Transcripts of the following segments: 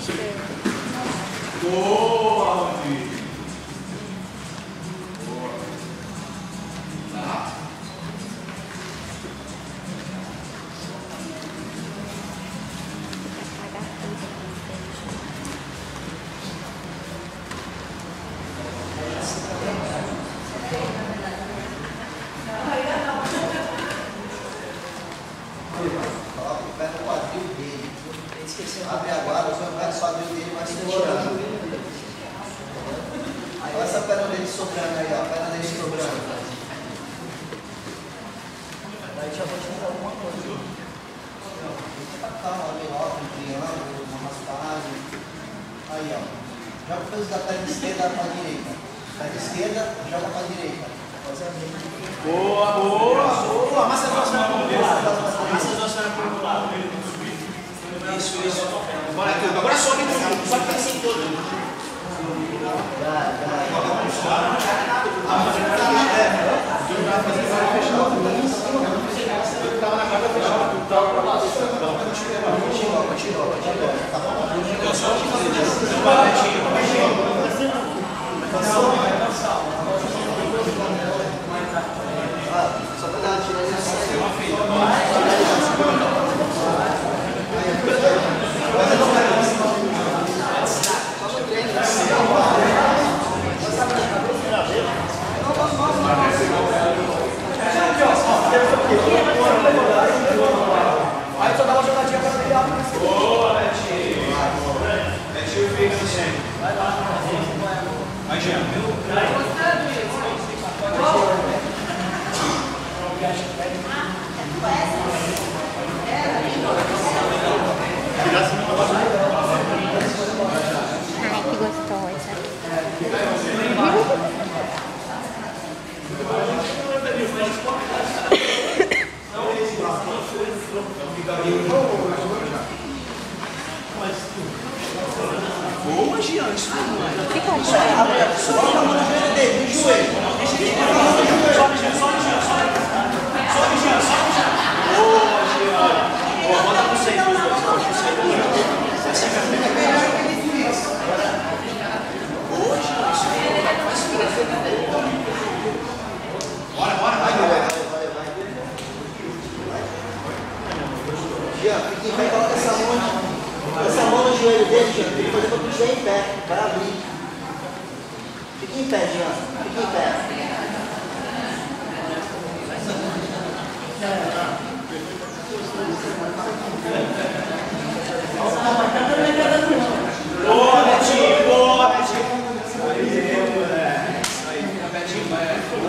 Boa, Rodrigo. Abre agora, o quadril dele vai se tirando. Olha essa perna dele sobrando aí, ó. A perna dele sobrando. Daí já vou te mostrar alguma coisa. Calma, meio alto, um triângulo, uma raspagem. Aí, ó. Joga o peso da perna esquerda para a direita. Perna esquerda, joga para a direita. Boa, boa, boa. Amassa as duas pernas para o lado. Amassa as duas pernas para o lado. Isso, isso. Bora, agora sobe tudo. Sobe para cima todo. Estava na quarta fechada. Continua. Tá bom? Só para dar uma tirada nessa aí. Aí só dá uma jogadinha para criar. Boa, Betinho. Betinho fica no centro. Vai lá. Vai, Jean. Ai, que gostosa. Boa, Jean. Isso não é. Fica ali. Bota a mão no joelho dele, no joelho. Sobe, Jean. Boa, Jean. Boa, bota pro centro. Bora, vai. Jean, fica em pé, coloca essa mão no joelho dele, Jean. Tem que fazer para tu estiver em pé, vai abrir. Fica em pé, Jean. Fica em pé. Boa, Betinho. Boa, Betinho. Aí, Betinho, vai.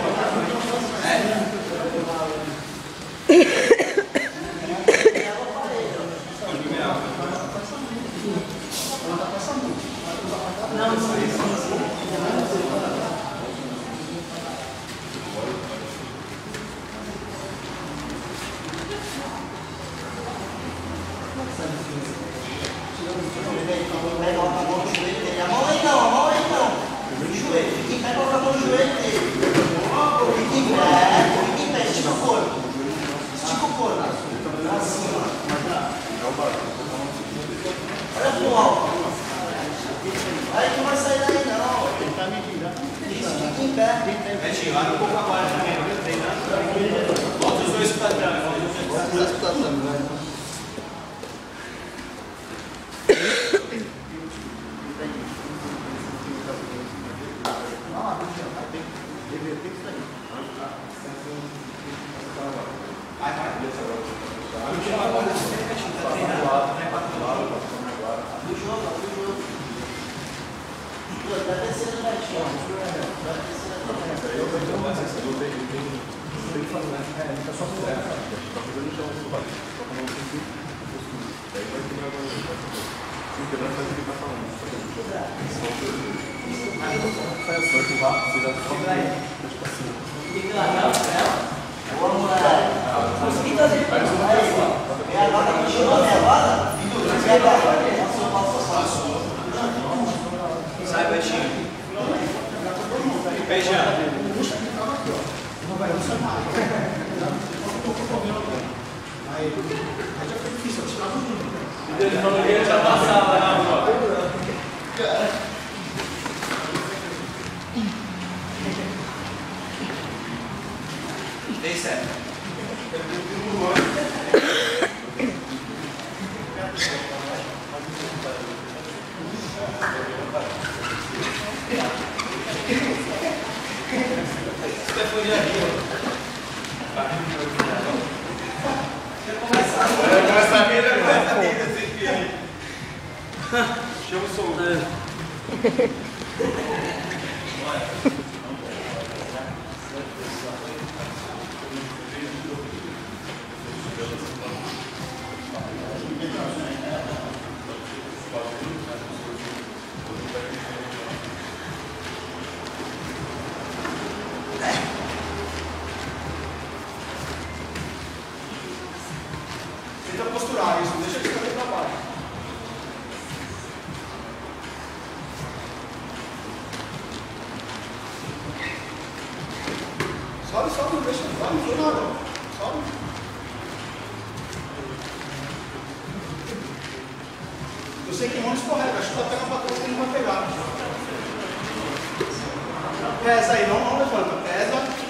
Pega a mão no joelho dele. A mão aí não. No joelho. Fica em pé, coloca a mão no joelho dele. Fica em pé. Estica o corpo. Assim, ó. Olha pro alto. Aí tu não vai sair daí, não. Isso, fica em pé. Betinho, abre um pouco agora também. Bota os dois para trás. Sai, Betinho. Beijão. Ele falou que ele já passava, né? Tem certo. Chama o som. Tenta posturar isso, não deixa de cair para baixo. Sobe, sobe, não deixa, sobe, não foi nada. Sobe. Eu sei que o ônibus escorrega, acho que tá pegando para trás que ele não vai pegar. Pesa aí, não levanta, pesa.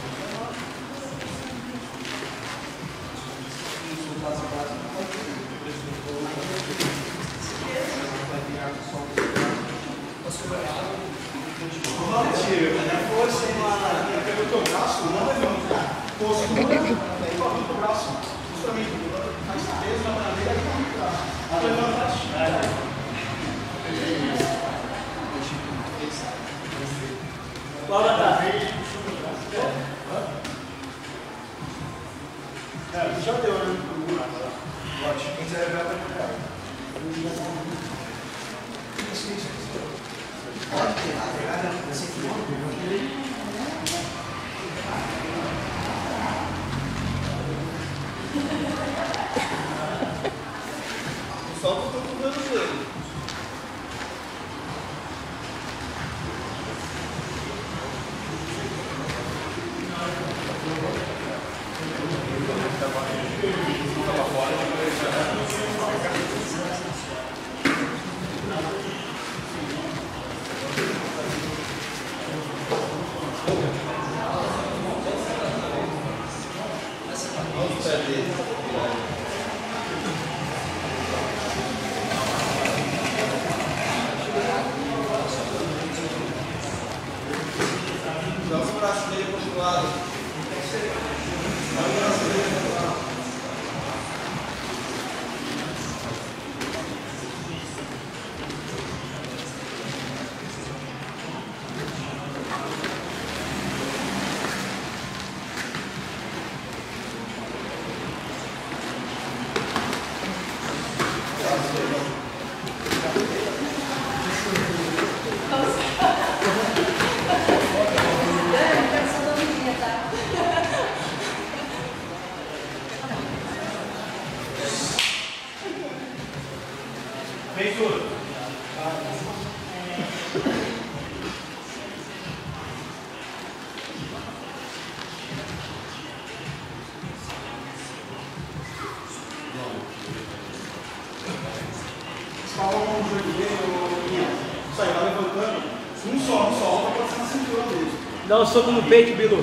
Não tira, força pega o teu braço, não levanta. Postura, daí bota o braço. Justamente, faz peso na maneira e vai levanta. Laura tá. Já deu, né? Ótimo. Quem quiser ver, vai pegar. Pode pegar, não. Você que Solta o corpo do joelho. Dá os braços dele para o outro lado. Vem tudo. Escala o joelho dele, isso aí, vai levantando. Um só, pode ser na cintura dele. Dá um soco no peito, Bilu.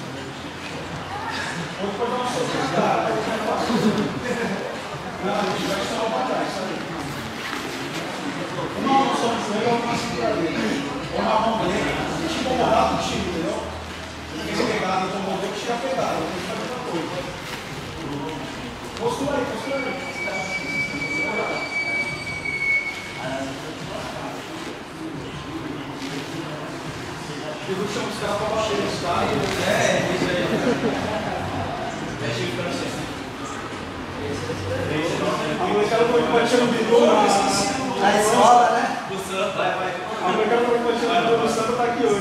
Outro pode dar um soco na cara. Não, a gente vai estalar para trás, sabe? Uma mão só no joelho, outra na cintura dele. Ou na mão dele. Tipo um barato, tiro, entendeu? Tem que pegar, então vou ver que tira a pegada. Tem que fazer outra coisa. Postura aí, postura aí. Eu vou chamar os caras para baixar os caras. Isso aí. Deixa ele para você. A molecada foi batendo o bidô na escola, né? O Sam, vai. A molecada foi batendo o bidô no Santa, tá aqui hoje.